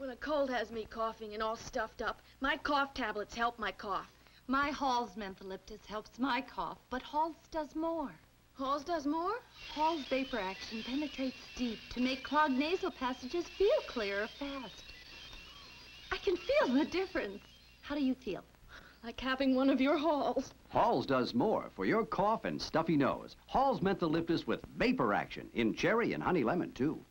When a cold has me coughing and all stuffed up, my cough tablets help my cough. My Hall's Mentho-Lyptus helps my cough, but Hall's does more. Hall's does more? Hall's vapor action penetrates deep to make clogged nasal passages feel clearer fast. I can feel the difference. How do you feel? Like having one of your Halls. Hall's does more for your cough and stuffy nose. Hall's Mentho-Lyptus with vapor action in cherry and honey lemon, too.